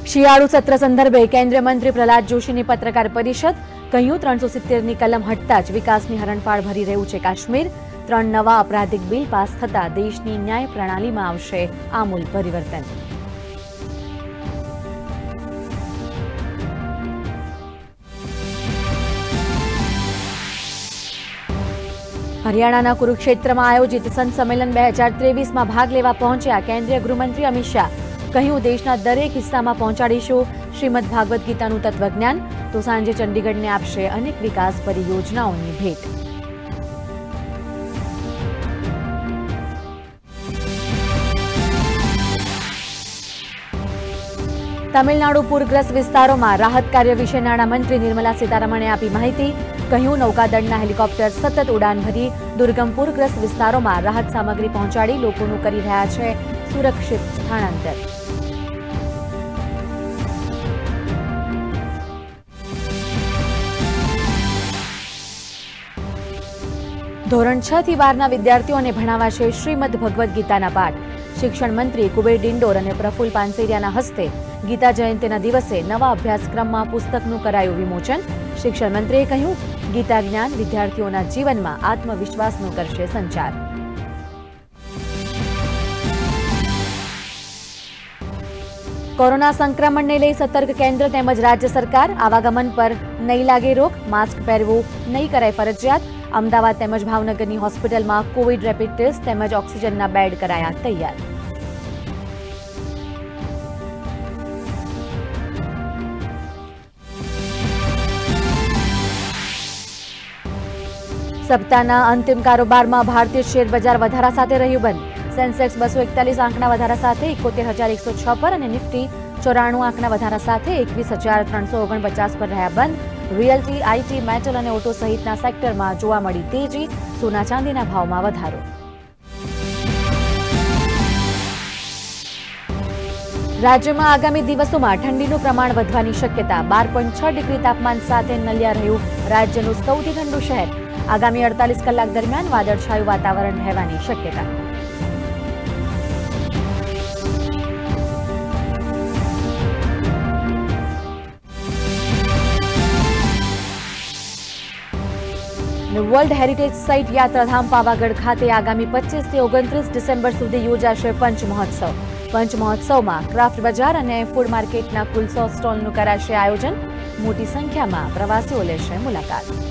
શિયાળુ સત્ર સંદર્ભે કેન્દ્રીય મંત્રી પ્રહલાદ જોશીની પત્રકાર પરિષદ કહ્યું 370ની કલમ હટતા જ વિકાસની હરણફાળ ભરી રહ્યું છે કાશ્મીર। 3 નવા અપરાધિક બિલ પાસ થતા દેશની ન્યાય પ્રણાલીમાં આવશે આમૂલ પરિવર્તન। હરિયાણાના કુરુક્ષેત્રમાં આયોજિત સંત સંમેલન 2023માં ભાગ લેવા પહોંચ્યા કેન્દ્રીય ગૃહમંત્રી અમિત શાહ। કહ્યું દેશના દરેક હિસ્સામાં પહોંચાડીશું શ્રીમદ ભાગવત ગીતાનું તત્વજ્ઞાન, તો સાંજે ચંડીગઢને આપશે અનેક વિકાસ પરિયોજનાઓની ભેટ। તમિલનાડુ પૂરગ્રસ્ત વિસ્તારોમાં રાહત કાર્ય વિશે નાણામંત્રી નિર્મલા સીતારમણે આપી માહિતી। કહ્યું નૌકાદળના હેલિકોપ્ટર સતત ઉડાન ભરી દુર્ગમ પૂરગ્રસ્ત વિસ્તારોમાં રાહત સામગ્રી પહોંચાડી લોકોનું કરી રહ્યા છે સુરક્ષિત સ્થળાંતર। ધોરણ 6 થી 12ના વિદ્યાર્થીઓને ભણાવાશે શ્રીમદ ભગવદ્ ગીતાના પાઠ। શિક્ષણ મંત્રી કુબેર ડિંડોર અને પ્રફુલ્લ પાનસેરિયાના હસ્તે ગીતા જયંતિના દિવસે નવા અભ્યાસક્રમમાં પુસ્તકનું કરાયું વિમોચન। શિક્ષણ મંત્રીએ કહ્યું ગીતા જ્ઞાન વિદ્યાર્થીઓના જીવનમાં આત્મવિશ્વાસનો કરશે સંચાર। કોરોના સંક્રમણને લઈ સતર્ક કેન્દ્ર તેમજ રાજ્ય સરકાર। આવાગમન પર નહીં લાગે રોક, માસ્ક પહેરવું નહીં કરાય ફરજિયાત। અમદાવાદ તેમજ ભાવનગરની હોસ્પિટલમાં કોવિડ રેપિડ ટેસ્ટ તેમજ ઓક્સિજનના બેડ કરાયા તૈયાર। સપ્તાહના અંતિમ કારોબારમાં ભારતીય શેર બજાર વધારા સાથે રહ્યું બંધ। સેન્સેક્સ 241 આંકના વધારા સાથે 71,106 પર અને નિફ્ટી 94 આંકના વધારા સાથે 21,349 પર રહ્યા બંધ। રિયલ્ટી, આઈટી, મેટલ અને ઓટો સહિતના સેક્ટરમાં જોવા મળી તેજી। સોના ચાંદીના ભાવમાં વધારો। રાજ્યમાં આગામી દિવસોમાં ઠંડીનું પ્રમાણ વધવાની શક્યતા। 12.6 ડિગ્રી તાપમાન સાથે નલિયા રહ્યું રાજ્યનું સૌથી ઠંડુ શહેર। આગામી 48 કલાક દરમિયાન વાદળછાયું વાતાવરણ રહેવાની શક્યતા। વર્લ્ડ હેરિટેજ સાઇટ યાત્રાધામ પાવાગઢ ખાતે આગામી 25 થી 29 ડિસેમ્બર સુધી યોજાશે પંચમહોત્સવ। પંચમહોત્સવમાં ક્રાફ્ટ બજાર અને ફૂડ માર્કેટના કુલ 100 સ્ટોલનું કરાશે આયોજન। મોટી સંખ્યામાં પ્રવાસીઓ લેશે મુલાકાત।